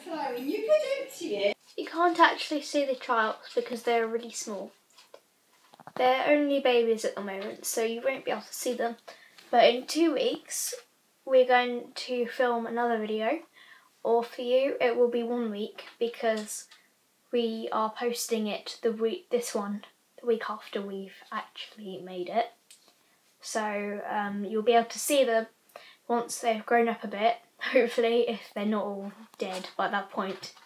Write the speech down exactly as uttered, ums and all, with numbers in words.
flowing. You could empty it. You can't actually see the trials because they're really small. They're only babies at the moment, so you won't be able to see them. But in two weeks, we're going to film another video. Or for you, it will be one week because we are posting it the week, this one, the week after we've actually made it. So um, you'll be able to see them once they've grown up a bit, hopefully, if they're not all dead by that point.